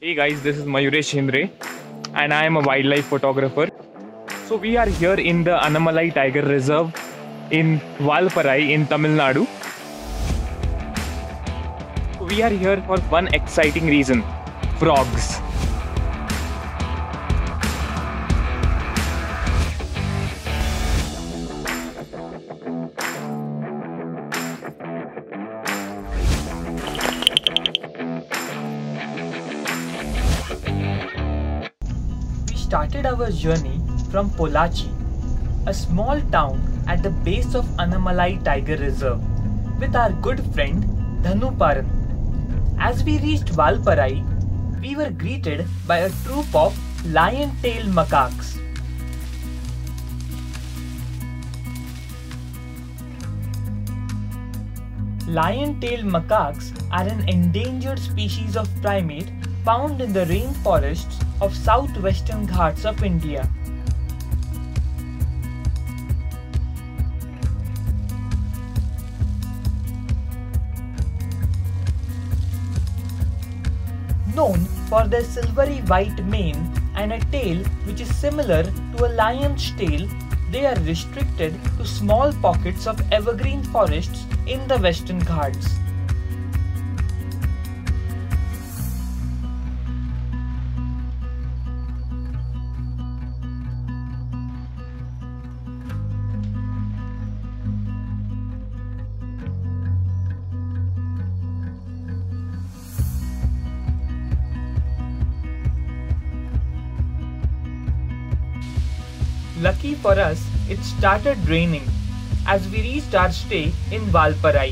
Hey guys, this is Mayuresh Hindre and I am a wildlife photographer. So we are here in the Annamalai Tiger Reserve in Valparai in Tamil Nadu. We are here for one exciting reason: frogs. We started our journey from Pollachi, a small town at the base of Annamalai Tiger Reserve, with our good friend Dhanu Paran. As we reached Valparai, we were greeted by a troop of lion-tailed macaques. Lion-tailed macaques are an endangered species of primate found in the rainforests of southwestern Ghats of India. Known for their silvery white mane and a tail which is similar to a lion's tail, they are restricted to small pockets of evergreen forests in the Western Ghats. Lucky for us, it started raining as we reached our stay in Valparai.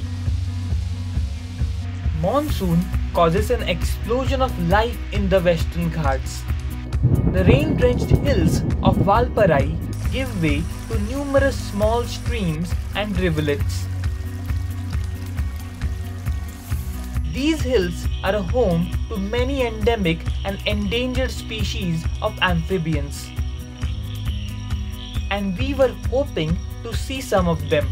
Monsoon causes an explosion of life in the Western Ghats. The rain-drenched hills of Valparai give way to numerous small streams and rivulets. These hills are a home to many endemic and endangered species of amphibians, and we were hoping to see some of them.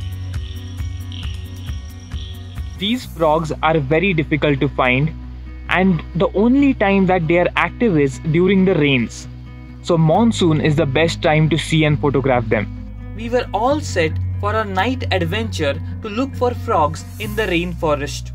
These frogs are very difficult to find, and the only time that they are active is during the rains. So monsoon is the best time to see and photograph them. We were all set for a night adventure to look for frogs in the rainforest.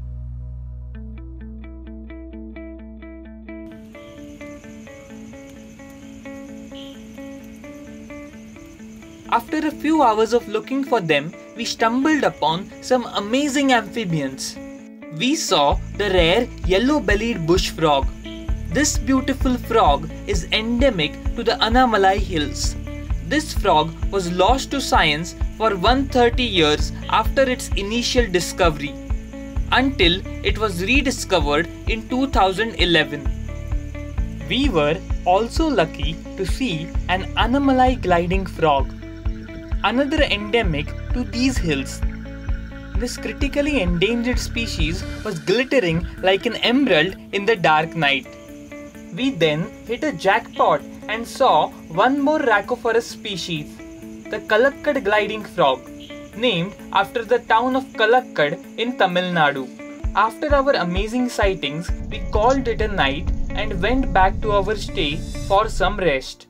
After a few hours of looking for them, we stumbled upon some amazing amphibians. We saw the rare yellow-bellied bush frog. This beautiful frog is endemic to the Annamalai Hills. This frog was lost to science for 130 years after its initial discovery, until it was rediscovered in 2011. We were also lucky to see an Annamalai gliding frog, another endemic to these hills. This critically endangered species was glittering like an emerald in the dark night. We then hit a jackpot and saw one more Rhacophorus species, the Kalakkad gliding frog, named after the town of Kalakkad in Tamil Nadu. After our amazing sightings, we called it a night and went back to our stay for some rest.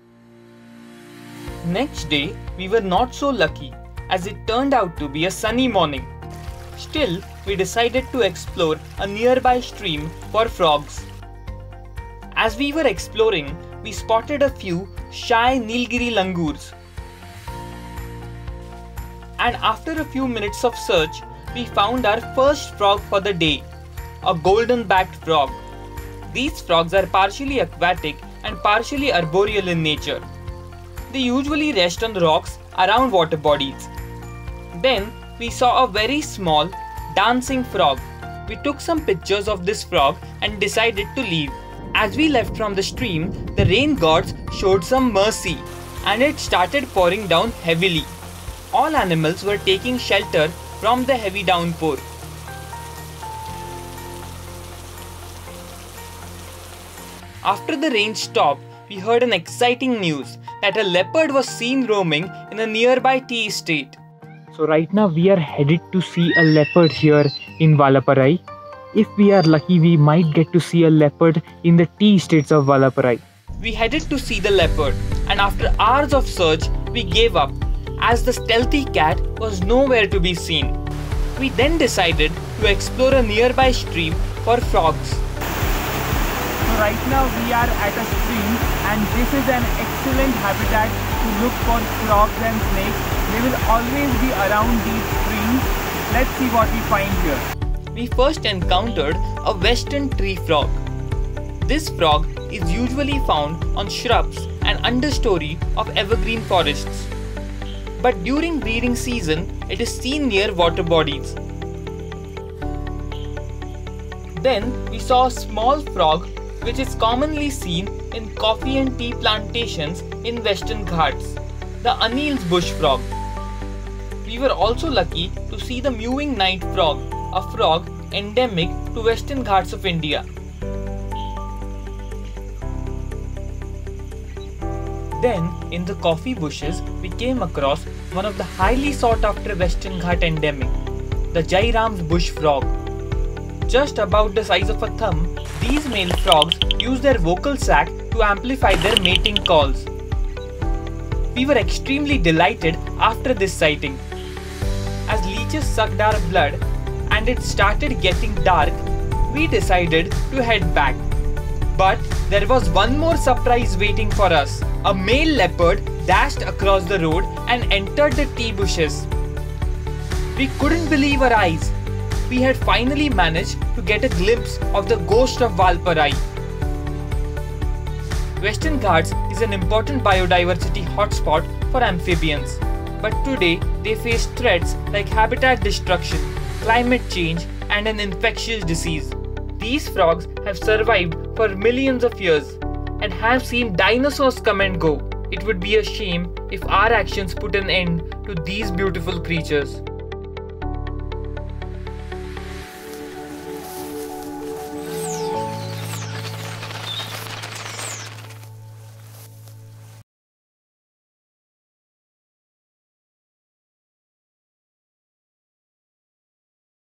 Next day, we were not so lucky, as it turned out to be a sunny morning. Still, we decided to explore a nearby stream for frogs. As we were exploring, we spotted a few shy Nilgiri langurs. And after a few minutes of search, we found our first frog for the day, a golden-backed frog. These frogs are partially aquatic and partially arboreal in nature. They usually rest on rocks around water bodies. Then we saw a very small dancing frog. We took some pictures of this frog and decided to leave. As we left from the stream, the rain gods showed some mercy and it started pouring down heavily. All animals were taking shelter from the heavy downpour. After the rain stopped, we heard an exciting news that a leopard was seen roaming in a nearby tea estate. So right now we are headed to see a leopard here in Valparai. if we are lucky, we might get to see a leopard in the tea estates of Valparai. We headed to see the leopard, and after hours of search, we gave up as the stealthy cat was nowhere to be seen. We then decided to explore a nearby stream for frogs. So right now we are at a stream, and this is an excellent habitat to look for frogs and snakes. They will always be around these streams. Let's see what we find here. We first encountered a western tree frog. This frog is usually found on shrubs and understory of evergreen forests. But during breeding season, it is seen near water bodies. Then we saw a small frog which is commonly seen in coffee and tea plantations in Western Ghats, the Anil's bush frog. We were also lucky to see the mewing night frog, a frog endemic to Western Ghats of India. Then, in the coffee bushes, we came across one of the highly sought after Western Ghat endemic, the Jairam's bush frog. Just about the size of a thumb, these male frogs use their vocal sac to amplify their mating calls. We were extremely delighted after this sighting. As leeches sucked our blood and it started getting dark, we decided to head back. But there was one more surprise waiting for us. A male leopard dashed across the road and entered the tea bushes. We couldn't believe our eyes. We had finally managed to get a glimpse of the ghost of Valparai. Western Ghats is an important biodiversity hotspot for amphibians. But today they face threats like habitat destruction, climate change, and an infectious disease. These frogs have survived for millions of years and have seen dinosaurs come and go. It would be a shame if our actions put an end to these beautiful creatures.